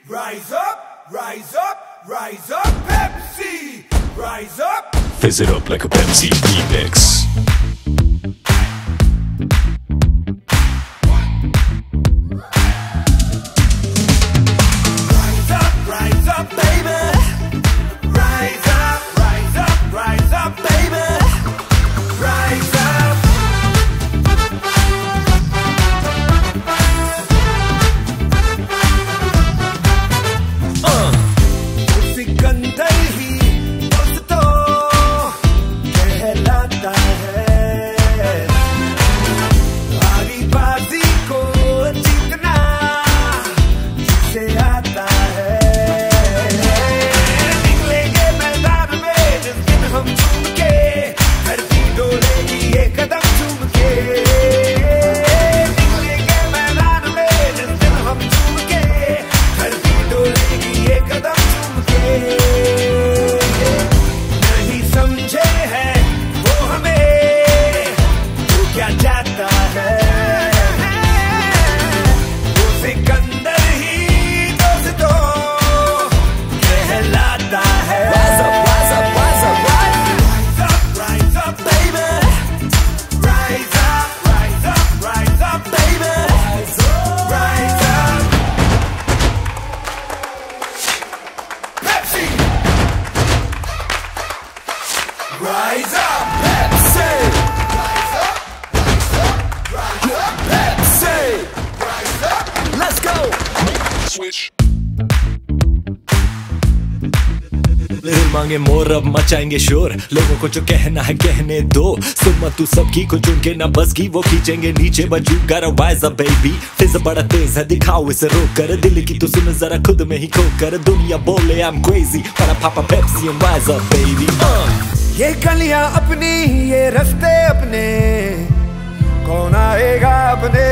Rise up, rise up, rise up, Pepsi! Rise up! Fizz it up like a Pepsi remix. Rise up, baby! Rise up, rise up, rise up, baby! Rise up! Sikandar ही दोस्तों कहलाता है, आरी बाजी को जीतना जिसे आता है। निकलेंगे मैदान में जिस दिन हम झूम के, धरती डोलेगी ये कदम चूम के। निकलेंगे मैदान में जिस दिन हम झूम के, धरती डोलेगी ये कदम चूम के। नहीं समझे हैं वो हमें, तो क्या जाता है, वो सिकंदर ही दोस्तों कहलाता है। Rise up, rise up, rise up, rise up, rise up, baby. Rise up, rise up, rise up, baby. Rise up. Pepsi. Rise up, Pepsi. Rise up, rise up, Pepsi. Rise up. Let's go. Switch. दिल मांगे मोर अब मचाएंगे शोर, लोगों को जो कहना है कहने दो। सुन मत तू सबकी को चुन के ना बस की वो खींचेंगे नीचे, but you gotta rise up baby। फिज़ बड़ा तेज है दिखाओ इसे रोक कर, दिल की तू सुन जरा खुद में ही खो कर। दुनिया बोले I'm crazy but I pop a Pepsi and rise up baby। ये गलियां अपनी, ये रास्ते अपने, कौन आएगा अपने